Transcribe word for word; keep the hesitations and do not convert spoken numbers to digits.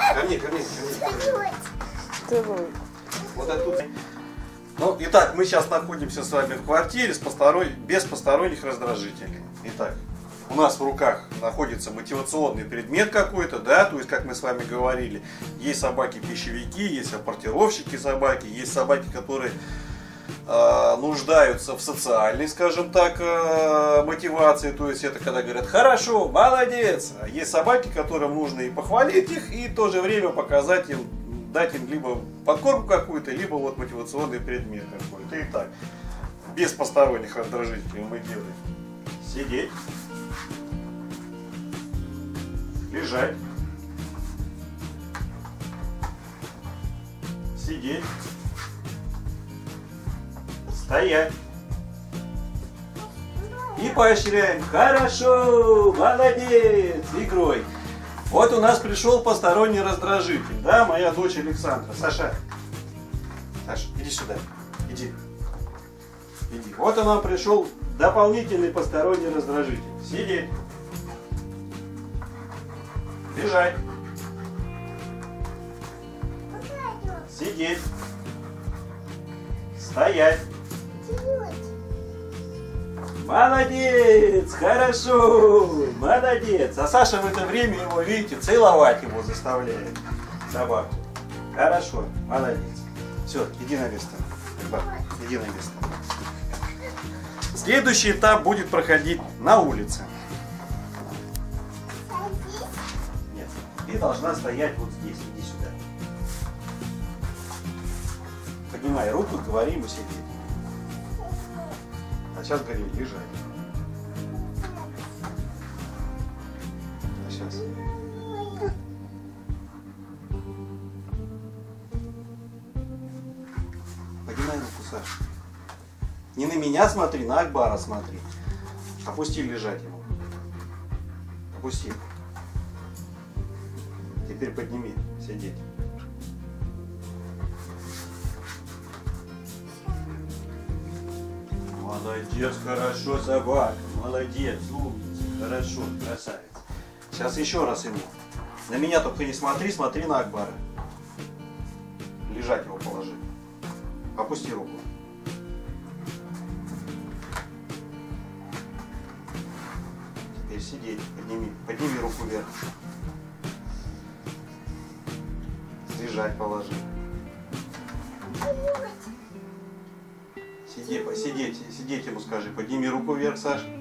Ко мне, ко мне, ко мне. Давай. Вот оттуда. Ну, итак, мы сейчас находимся с вами в квартире с посторон... без посторонних раздражителей. Итак, у нас в руках находится мотивационный предмет какой-то, да, то есть, как мы с вами говорили, есть собаки-пищевики, есть апортировщики собаки, есть собаки, которые э, нуждаются в социальной, скажем так, э, мотивации, то есть, это когда говорят «хорошо, молодец», а есть собаки, которым нужно и похвалить их, и в то же время показать им, дать им либо подкормку какую-то, либо вот мотивационный предмет какой-то. Итак, без посторонних раздражителей мы делаем сидеть, лежать, сидеть, стоять. И поощряем. Хорошо, молодец, игрой. Вот у нас пришел посторонний раздражитель, да, моя дочь Александра. Саша, Саша, иди сюда, иди, иди. Вот у нас пришел дополнительный посторонний раздражитель. Сидеть, лежать, сидеть, стоять. Молодец, хорошо, молодец. А Саша в это время его, видите, целовать его заставляет, собаку. Хорошо, молодец. Все, иди на место. Иди на место. Следующий этап будет проходить на улице. Нет, ты должна стоять вот здесь, иди сюда. Поднимай руку, говори ему сидеть. А сейчас говори, лежать. А сейчас. Поднимай руку, Саша. Не на меня смотри, на Акбара смотри. Опусти лежать ему. Опусти. Теперь подними, сидеть. Молодец, хорошо, собака. Молодец, умница. Хорошо, красавец. Сейчас еще раз ему. На меня только не смотри, смотри на Акбара. Лежать его положи. Опусти руку. Теперь сидеть. Подними. Подними руку вверх. Лежать положи. Сидеть, сидеть, сидеть ему скажи. Подними руку вверх, Саш.